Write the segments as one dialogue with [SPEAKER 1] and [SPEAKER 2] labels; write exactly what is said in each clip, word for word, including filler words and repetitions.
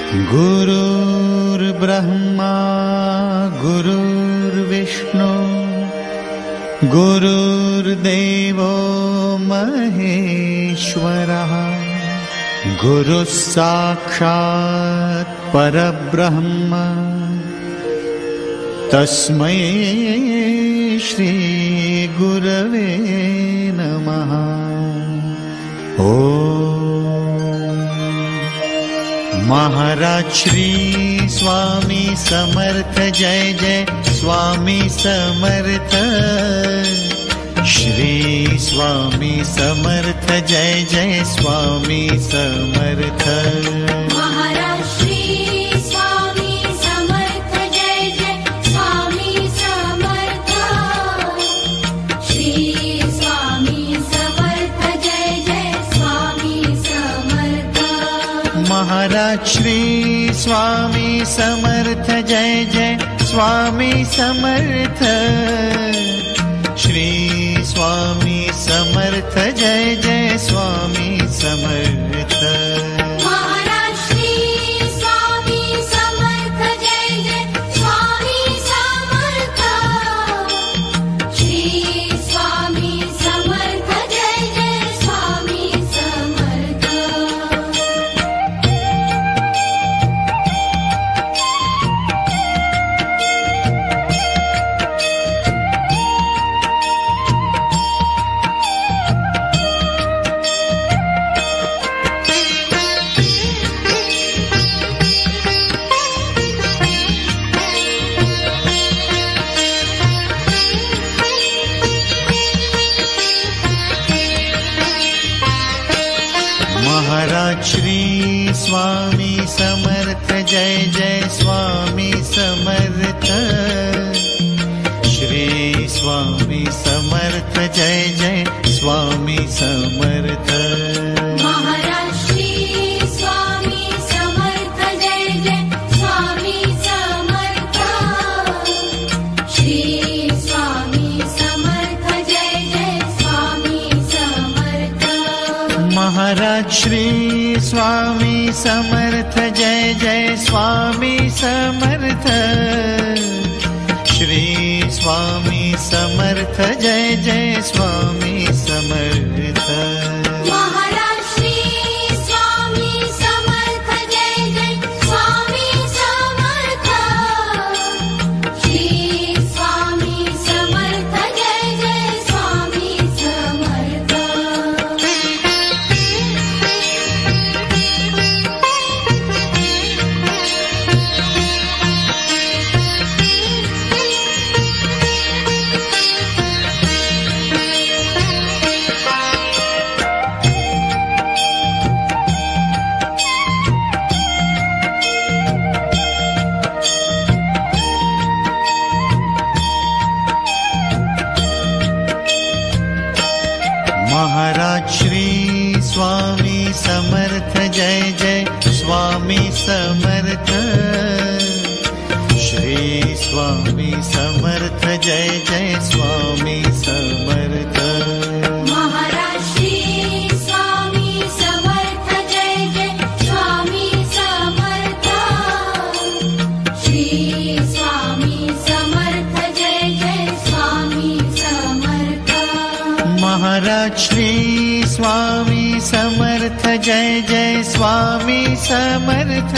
[SPEAKER 1] गुरुर्ब्रह्मा गुरुर्विष्णु गुरुर्देवो महेश्वरः गुरुः साक्षात् परब्रह्म तस्मै श्री गुरवे नमः। ओम महाराज श्री स्वामी समर्थ जय जय स्वामी समर्थ। श्री स्वामी समर्थ जय जय स्वामी समर्थ।
[SPEAKER 2] महाराज श्री स्वामी समर्थ जय जय स्वामी समर्थ। श्री स्वामी समर्थ जय जय स्वामी समर्थ।
[SPEAKER 1] महाराज श्री स्वामी समर्थ जय जय स्वामी समर्थ। श्री स्वामी समर्थ जय जय स्वामी समर्थ।
[SPEAKER 2] महाराज श्री स्वामी समर्थ जय जय स्वामी समर्थ। श्री स्वामी समर्थ जय जय स्वामी समर्थ।
[SPEAKER 1] महाराज श्री स्वामी समर्थ जय जय स्वामी समर्थ। श्री स्वामी समर्थ जय जय स्वामी समर्थ।
[SPEAKER 2] महाराज श्री स्वामी समर्थ जय जय स्वामी समर्थ। श्री स्वामी समर्थ जय जय स्वामी समर्थ।
[SPEAKER 1] महाराज श्री स्वामी समर्थ जय जय स्वामी समर्थ। श्री स्वामी समर्थ जय जय स्वामी समर्थ।
[SPEAKER 2] महाराज श्री स्वामी समर्थ जय जय स्वामी समर्थ। श्री स्वामी समर्थ जय जय स्वामी समर्थ।
[SPEAKER 1] महाराज श्री स्वामी समर्थ जय जय स्वामी समर्थ। श्री स्वामी समर्थ जय जय स्वामी समर्थ।
[SPEAKER 2] महाराज श्री स्वामी समर्थ जय जय स्वामी समर्थ। श्री स्वामी समर्थ जय जय स्वामी समर्थ।
[SPEAKER 1] महाराज श्री स्वामी समर्थ जय जय स्वामी समर्थ।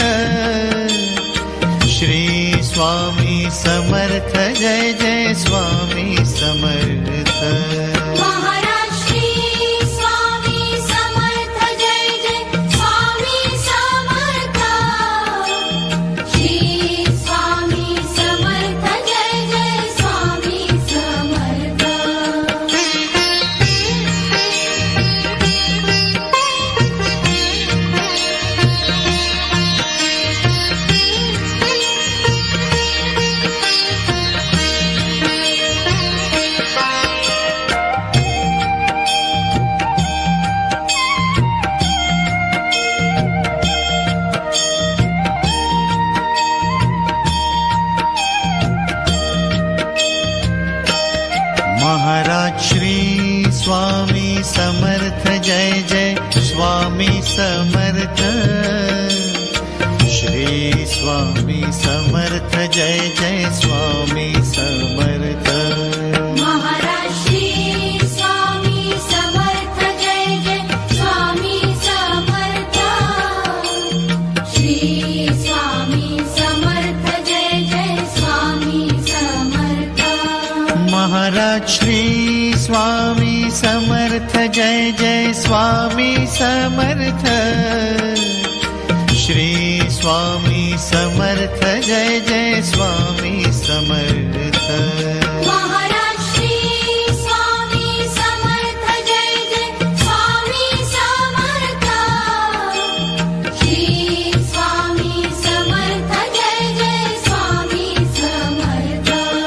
[SPEAKER 1] श्री स्वामी समर्थ जय जय स्वामी समर्थ।
[SPEAKER 2] महाराज श्री स्वामी समर्थ जय जय स्वामी समर्थ। श्री स्वामी समर्थ जय जय स्वामी समर्थ।
[SPEAKER 1] महाराज श्री स्वामी समर्थ जय जय स्वामी समर्थ। श्री स्वामी समर्थ जय जय स्वामी समर्थ।
[SPEAKER 2] महाराज श्री स्वामी समर्थ जय जय स्वामी समर्थ। श्री स्वामी समर्थ जय जय स्वामी समर्थ।
[SPEAKER 1] महाराज श्री स्वामी समर्थ जय जय स्वामी समर्थ। श्री स्वामी समर्थ जय जय स्वामी समर्थ।
[SPEAKER 2] महाराज श्री स्वामी समर्थ जय जय स्वामी समर्थ। श्री स्वामी समर्थ जय जय स्वामी समर्थ।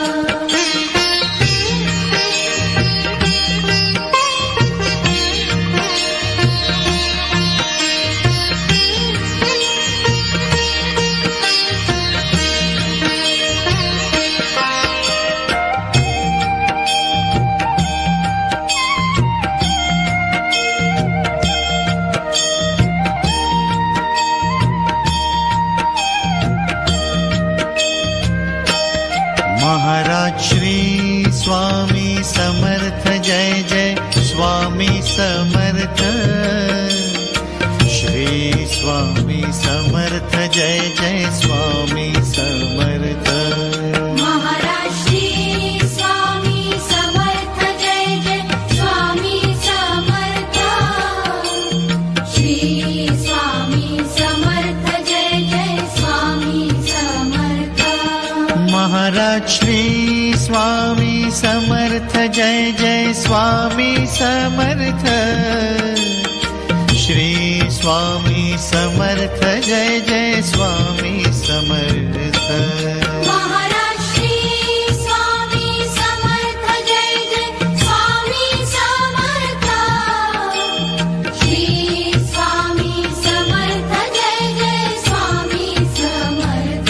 [SPEAKER 1] महाराज श्री स्वामी समर्थ जय जय स्वामी समर्थ। श्री स्वामी समर्थ जय जय स्वामी समर्थ।
[SPEAKER 2] महाराज श्री स्वामी समर्थ जय जय स्वामी समर्थ। श्री स्वामी समर्थ जय जय स्वामी समर्थ।
[SPEAKER 1] महाराज श्री स्वामी समर्थ जय जय स्वामी समर्थ। श्री स्वामी समर्थ जय जय स्वामी समर्थ।
[SPEAKER 2] महाराज श्री स्वामी समर्थ जय जय स्वामी समर्थ। श्री स्वामी समर्थ जय जय स्वामी समर्थ।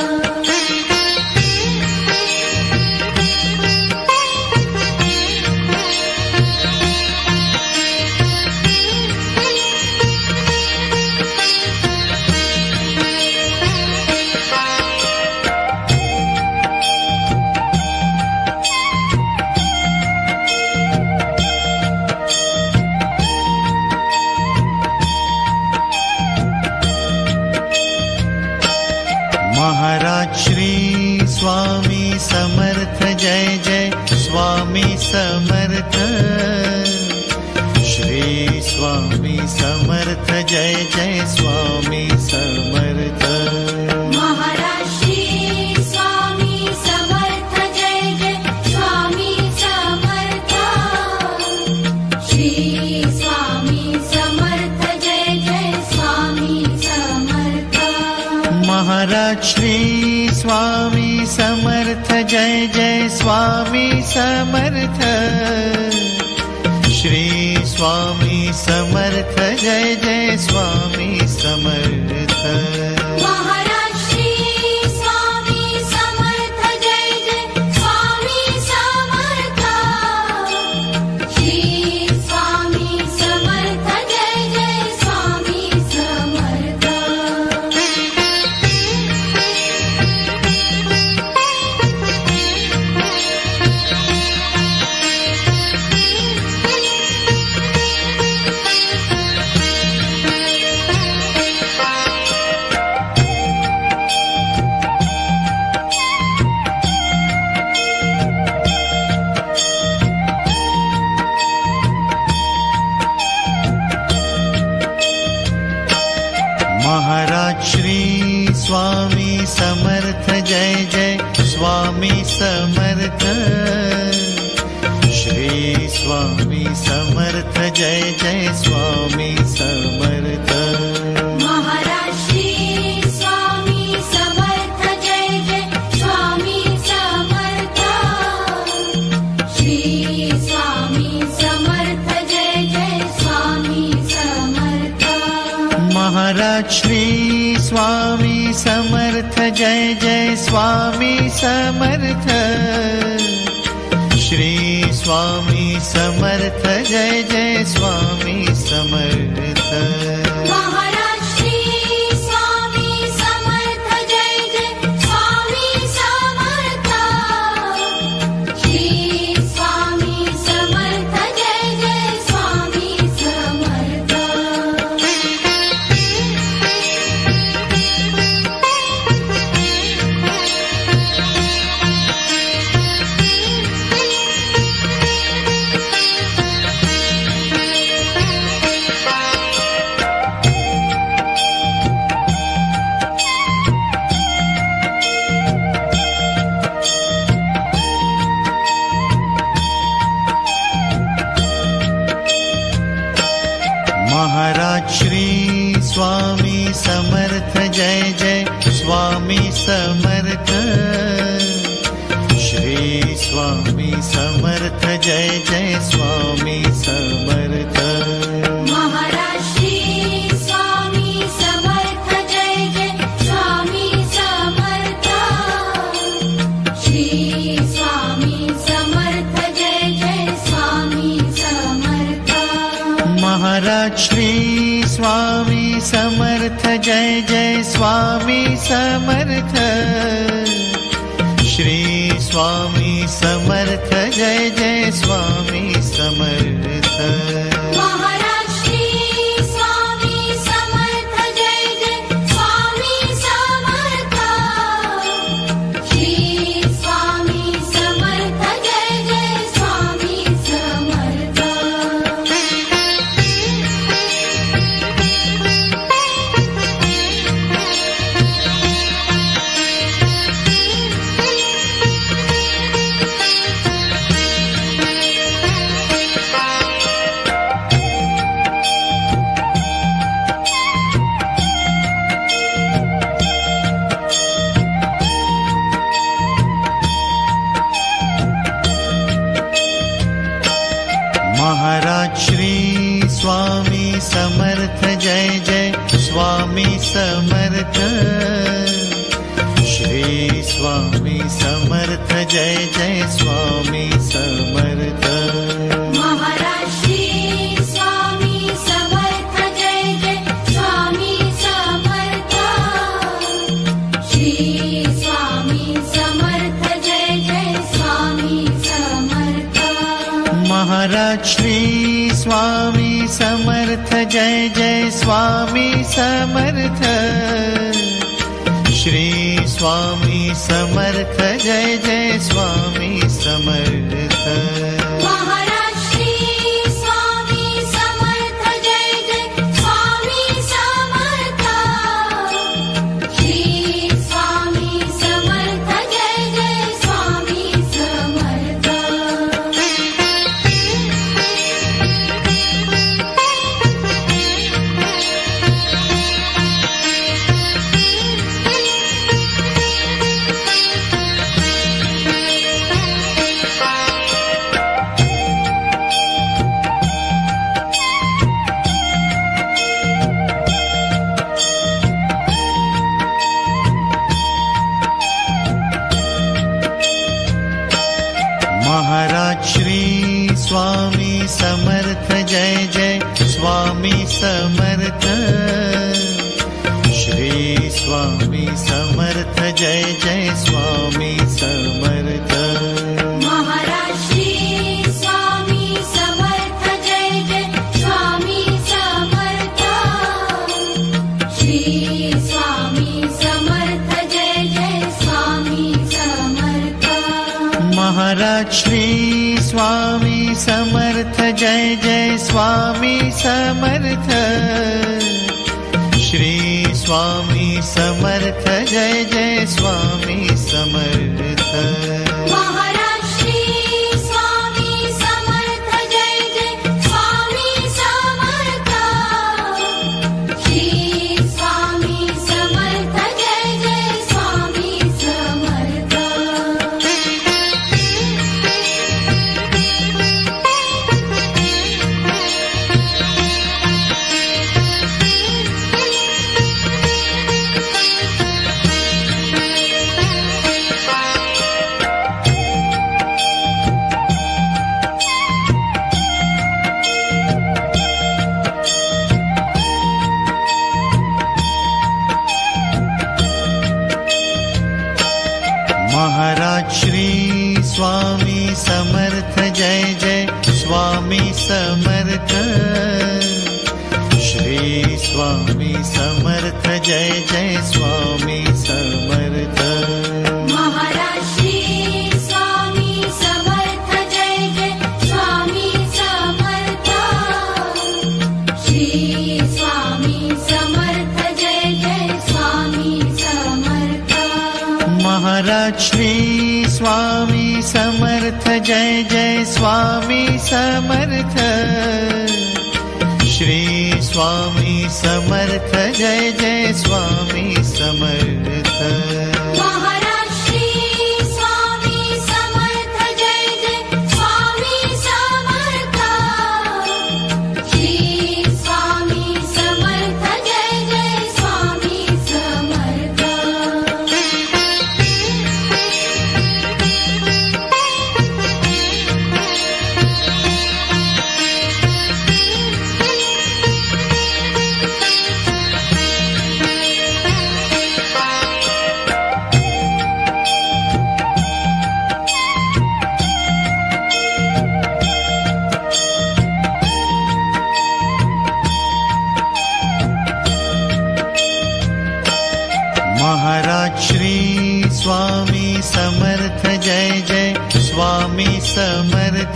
[SPEAKER 1] महाराज श्री स्वामी समर्थ जय जय स्वामी समर्थ। श्री स्वामी समर्थ जय जय स्वामी समर्थ।
[SPEAKER 2] महाराज श्री स्वामी समर्थ जय जय स्वामी समर्थ। श्री स्वामी समर्थ जय जय स्वामी समर्थ।
[SPEAKER 1] महाराज श्री स्वामी समर्थ जय जय स्वामी समर्थ। श्री स्वामी समर्थ जय जय स्वामी समर्थ।
[SPEAKER 2] महाराज श्री स्वामी समर्थ जय जय स्वामी समर्थ। श्री स्वामी समर्थ जय जय स्वामी समर्थ।
[SPEAKER 1] महाराज श्री स्वामी समर्थ जय जय स्वामी समर्थ। श्री स्वामी समर्थ जय जय स्वामी समर्थ।
[SPEAKER 2] महाराज श्री स्वामी समर्थ जय जय स्वामी समर्थ। श्री स्वामी समर्थ जय जय स्वामी समर्थ।
[SPEAKER 1] महाराज श्री स्वामी समर्थ जय जय स्वामी समर्थ। श्री स्वामी समर्थ जय जय स्वामी समर्थ।
[SPEAKER 2] महाराज श्री स्वामी समर्थ जय
[SPEAKER 1] स्वामी समर्थ जय जय स्वामी समर्थ। श्री स्वामी समर्थ जय जय स्वामी समर्थ।
[SPEAKER 2] महाराज श्री स्वामी समर्थ जय जय स्वामी समर्थ। श्री स्वामी समर्थ जय जय स्वामी समर्थ।
[SPEAKER 1] महाराज श्री स्वामी समर्थ जय जय स्वामी समर्थ। श्री स्वामी समर्थ जय जय स्वामी समर्थ।
[SPEAKER 2] महाराज श्री स्वामी समर्थ जय जय स्वामी समर्थ। श्री स्वामी समर्थ जय जय स्वामी समर्थ।
[SPEAKER 1] महाराज श्री स्वामी समर्थ जय जय स्वामी समर्थ। श्री स्वामी समर्थ जय जय स्वामी समर्थ।
[SPEAKER 2] महाराज श्री स्वामी समर्थ जय जय स्वामी समर्थ। श्री स्वामी समर्थ जय जय स्वामी समर्थ।
[SPEAKER 1] महाराज श्री स्वामी समर्थ जय जय स्वामी समर्थ। श्री स्वामी समर्थ जय जय स्वामी समर्थ।
[SPEAKER 2] महाराज श्री स्वामी समर्थ जय जय स्वामी समर्थ। श्री स्वामी समर्थ जय जय स्वामी समर्थ।
[SPEAKER 1] महाराज श्री स्वामी समर्थ जय जय स्वामी समर्थ। श्री स्वामी समर्थ जय जय स्वामी समर्थ।
[SPEAKER 2] महाराज श्री स्वामी समर्थ जय जय स्वामी समर्थ। श्री स्वामी समर्थ जय जय स्वामी समर्थ।
[SPEAKER 1] महाराज श्री स्वामी समर्थ जय जय स्वामी समर्थ। श्री स्वामी समर्थ जय जय स्वामी समर्थ।
[SPEAKER 2] महाराज श्री स्वामी समर्थ जय जय स्वामी समर्थ। श्री स्वामी समर्थ जय जय स्वामी समर्थ।
[SPEAKER 1] महाराज श्री स्वामी समर्थ जय जय स्वामी समर्थ। श्री स्वामी समर्थ जय जय स्वामी समर्थ।
[SPEAKER 2] महाराज श्री स्वामी समर्थ जय जय स्वामी समर्थ। श्री स्वामी समर्थ जय जय स्वामी समर्थ।
[SPEAKER 1] महाराज श्री स्वामी समर्थ जय जय स्वामी समर्थ। श्री स्वामी समर्थ जय जय स्वामी समर्थ।
[SPEAKER 2] महाराज श्री स्वामी समर्थ जय जय स्वामी समर्थ। श्री स्वामी समर्थ जय जय स्वामी समर्थ।
[SPEAKER 1] महाराज श्री स्वामी समर्थ जय जय स्वामी समर्थ।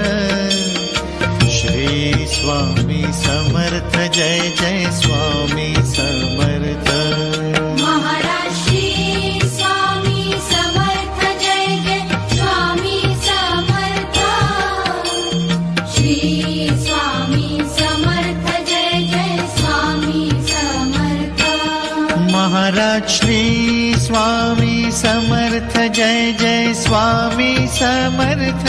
[SPEAKER 1] श्री स्वामी समर्थ जय जय स्वामी समर्थ।
[SPEAKER 2] महाराज श्री स्वामी समर्थ जय जय स्वामी समर्थ। श्री स्वामी समर्थ जय जय स्वामी समर्थ।
[SPEAKER 1] महाराज श्री स्वामी समर्थ जय जय स्वामी समर्थ।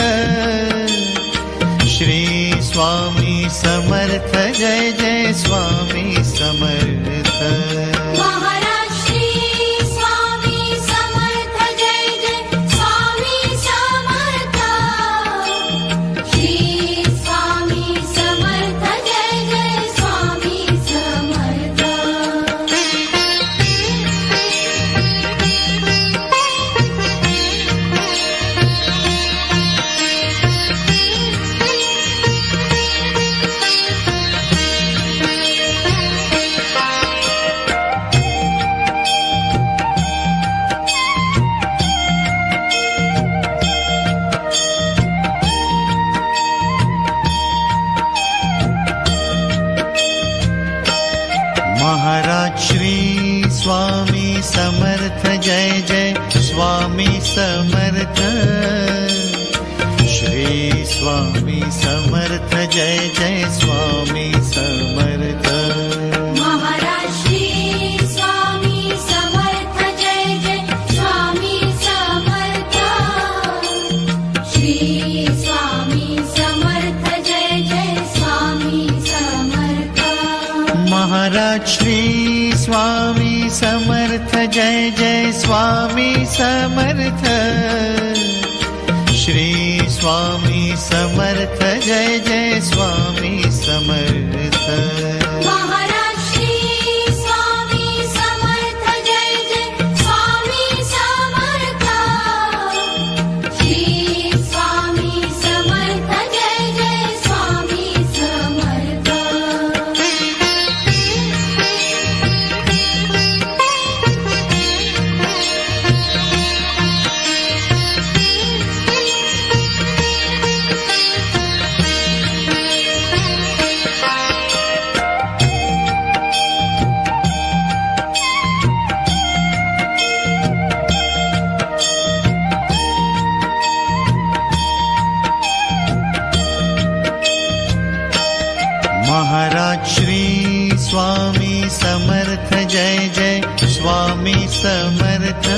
[SPEAKER 1] श्री स्वामी समर्थ जय जय स्वामी समर्थ।
[SPEAKER 2] महाराज श्री स्वामी समर्थ जय जय स्वामी समर्थ। श्री स्वामी समर्थ जय जय स्वामी समर्थ।
[SPEAKER 1] महाराज श्री स्वामी समर्थ जय जय स्वामी समर्थ। श्री स्वामी समर्थ जय जय स्वामी समर्थ।
[SPEAKER 2] महाराज श्री स्वामी समर्थ जय जय स्वामी समर्थ। श्री स्वामी समर्थ जय जय स्वामी समर्थ।
[SPEAKER 1] महाराज श्री स्वामी समर्थ जय जय स्वामी समर्थ। श्री स्वामी समर्थ जय जय स्वामी समर्थ।
[SPEAKER 2] महाराज श्री स्वामी समर्थ जय जय स्वामी समर्थ। श्री स्वामी समर्थ जय जय स्वामी समर्थ।
[SPEAKER 1] महाराज श्री स्वामी समर्थ जय जय स्वामी समर्थ।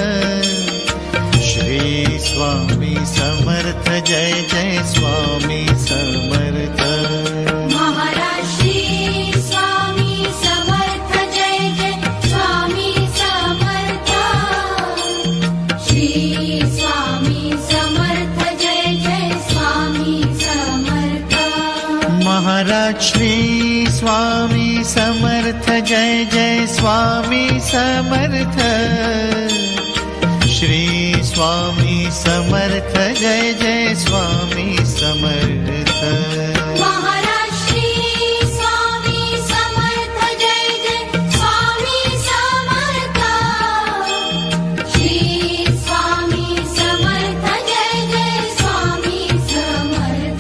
[SPEAKER 1] श्री स्वामी समर्थ जय जय स्वामी समर्थ।
[SPEAKER 2] महाराज श्री स्वामी समर्थ जय जय स्वामी समर्थ। श्री स्वामी समर्थ जय जय स्वामी समर्थ।
[SPEAKER 1] महाराज श्री स्वामी समर्थ जय जय स्वामी समर्थ। श्री स्वामी समर्थ जय जय स्वामी समर्थ।
[SPEAKER 2] महाराज श्री स्वामी समर्थ जय जय स्वामी समर्थ। श्री स्वामी समर्थ जय जय स्वामी समर्थ।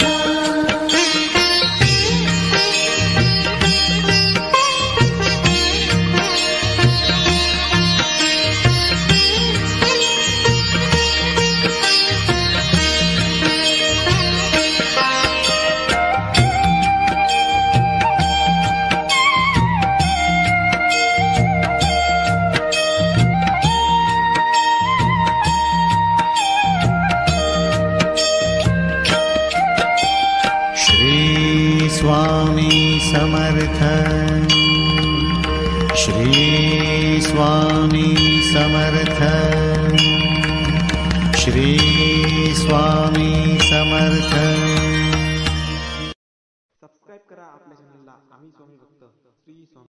[SPEAKER 1] स्वामी समर्थ श्री स्वामी समर्थ।
[SPEAKER 3] सबस्क्राईब करा आपल्या चॅनलला आम्ही स्वामी भक्त श्री स्वामी